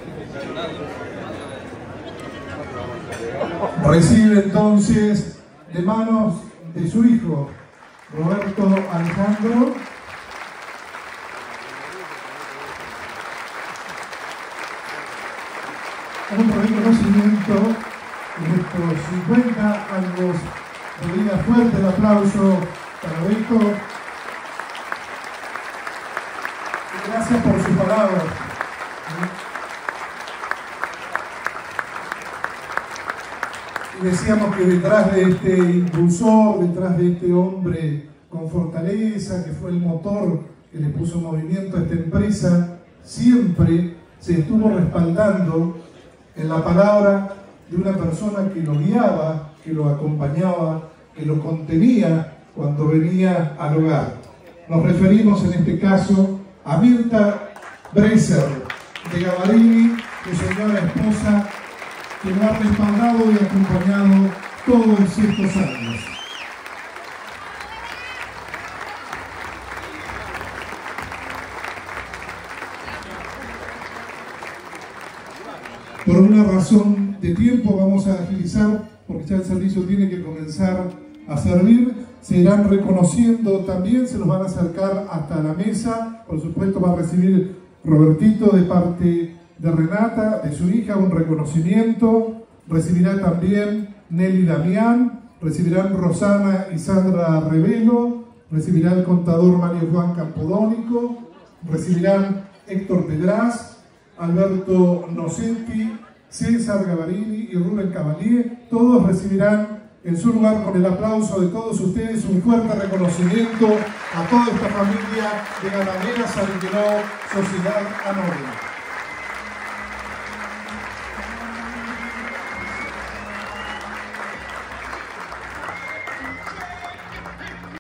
Recibe entonces de manos de su hijo, Roberto Alejandro, un reconocimiento en estos 50 años de vida. Fuerte el aplauso para Beto. Gracias por sus palabras. Y decíamos que detrás de este impulsor, detrás de este hombre con fortaleza, que fue el motor que le puso movimiento a esta empresa, siempre se estuvo respaldando en la palabra de una persona que lo guiaba, que lo acompañaba, que lo contenía cuando venía al hogar. Nos referimos en este caso a Mirta Bresser de Gavarini, su señora esposa, que lo ha respaldado y acompañado todos estos años. Por una razón de tiempo vamos a agilizar, porque ya el servicio tiene que comenzar a servir. Se irán reconociendo también, se los van a acercar hasta la mesa. Por supuesto va a recibir Robertito de parte de Renata, de su hija, un reconocimiento. Recibirá también Nelly Damián, recibirán Rosana y Sandra Revelo, recibirá el contador Mario Juan Campodónico, recibirán Héctor Pedraz, Alberto Nocenti, César Gavarini y Rubén Cavalier. Todos recibirán en su lugar, con el aplauso de todos ustedes, un fuerte reconocimiento a toda esta familia de Ganaderas San Miguel Sociedad Anónima.